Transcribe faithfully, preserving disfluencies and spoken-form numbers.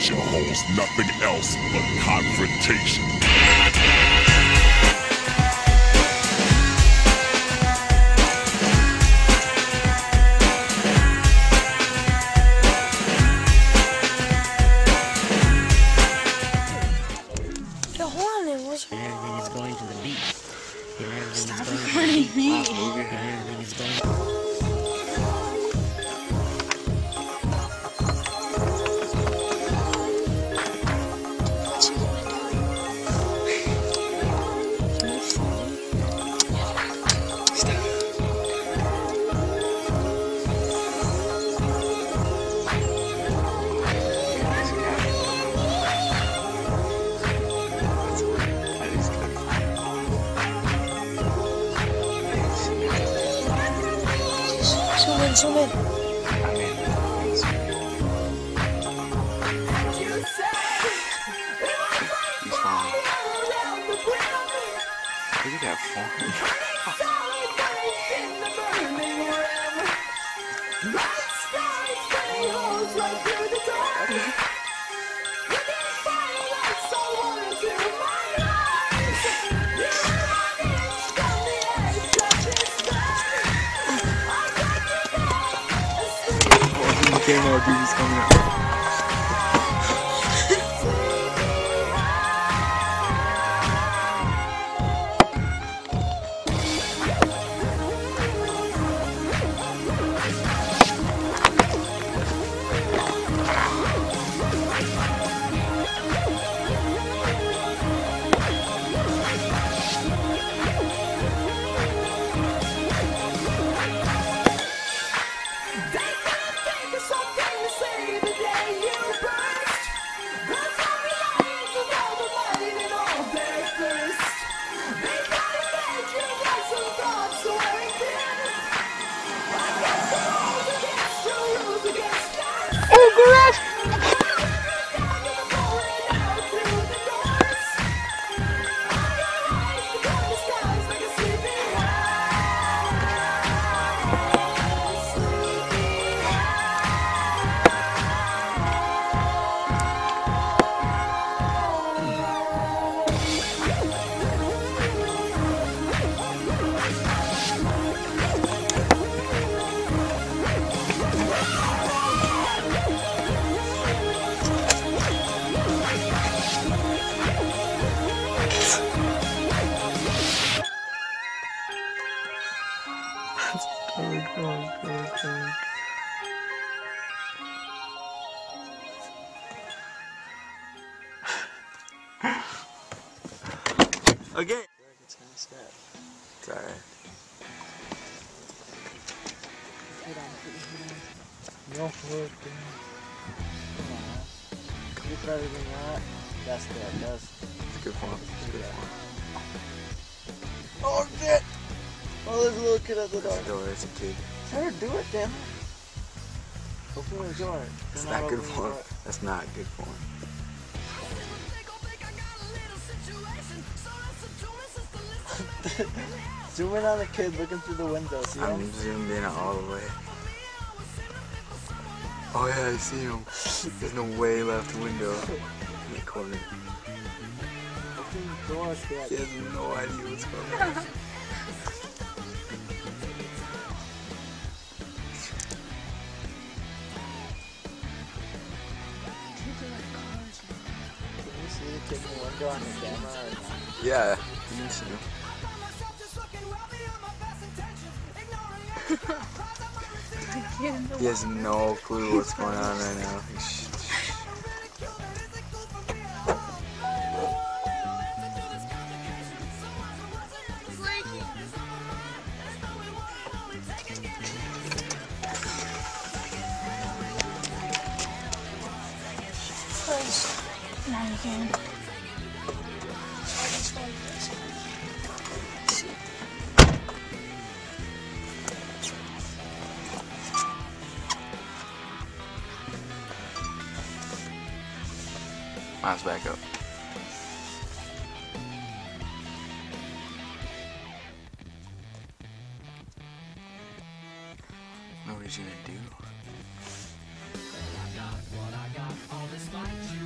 station holds nothing else but confrontation. The horn it was And everything is going to the beat. And everything Stop is going recording to the beat. me. And everything is going. Zoom in, zoom in. He's fine. Look at that phone. Camera dude is coming out. Again. It's alright. No working. You better than that. That's good. That's It's a good one. It's a good one. Oh shit! Oh, there's a little kid at the door. It's a door. It's a kid. Let her do it, damn it. Open the door. That's They're not good opening the form. door. That's not good form. Zoom in on the kid looking through the window. See him? I'm zoomed in all the way. Oh yeah, I see him. There's no way left window in the corner. Open the door, kid. He has no idea what's going on. Can you see the kid in the window on the camera? Or not? Yeah, you can see him. He has no clue what's going on right now. He's Now you can. Mine's back up. Know what he's gonna do?